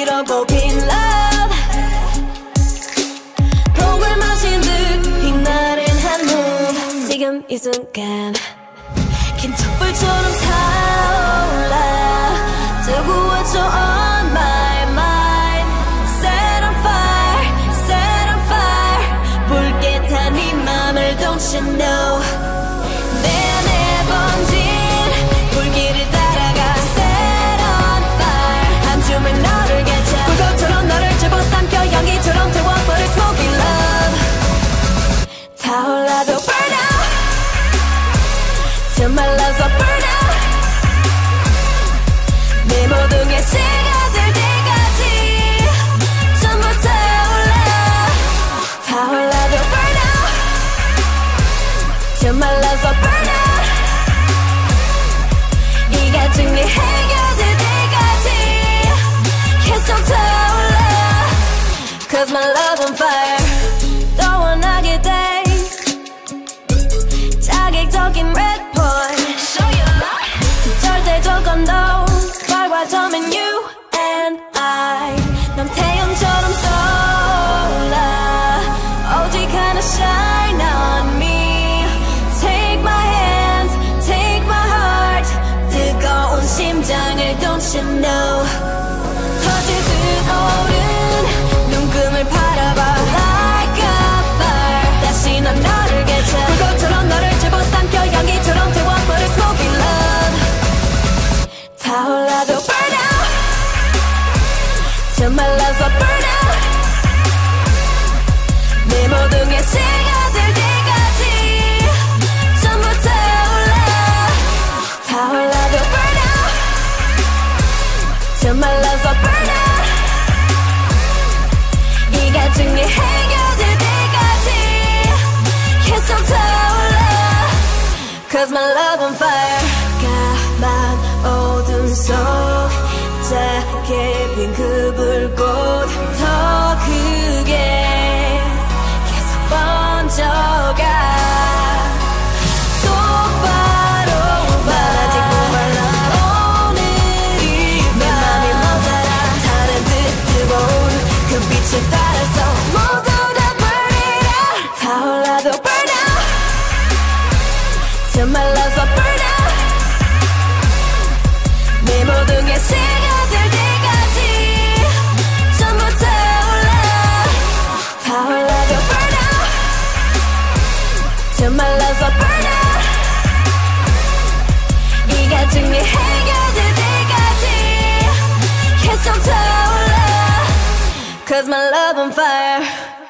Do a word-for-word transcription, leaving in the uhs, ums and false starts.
이러고 빈 love 독을 마신 듯 빛나는 한눈 지금 이 순간 긴 촛불처럼 타올라 뜨거워져 on my mind set on fire set on fire 붉게 탄 네 맘을 don't you know 내 안에 번진 불길을 따라가 set on fire 한 줌의 너를 개차 불꽃처럼 너를 집어삼켜 연기처럼 태워버릴 smoky love 타올라도 burn out till my love's a burn out 내 모든 게 시가 될 때까지 전부 타올라 타올라도 burn out till my love's a burn out 이 갈증이 해결될 때까지 계속 타올라 cause my love on fire 또 원하게 돼 자극적인 red point show you love 절대적인 너 밝아져면 you and I 넌 태양처럼 떠올라 오직 하나 shine on me take my hands take my heart 뜨거운 심장을 don't you know 터질 듯 오른 눈금을 바라봐 like a fire 다시 난 너를 개차 불꽃처럼 너를 집어삼켜 연기처럼 태워버릴 smoky love 타올라도 burn out till my love's a burn out 내 모든 게 시가 될 때까지 전부 타올라 타올라도 burn out till my love's a burn out 이 갈증이 해결될 때까지 계속 타올라 cause my love on fire 까만 어둠 속 작게 핀 그 불꽃 더 크게 계속 번져가 똑바로 봐 아직 목말라 오늘이 내 맘이 모자라 타는 듯 뜨거운 그 빛을 따라서 모두 다 burn it out 타올라도 burn out till my love's a burn out 내 모든 게 시가 될 때까지 전부 타올라 타올라도 burn out till my love's a burn out 이 갈증이 해결될 때까지 계속 타올라 cause my love on fire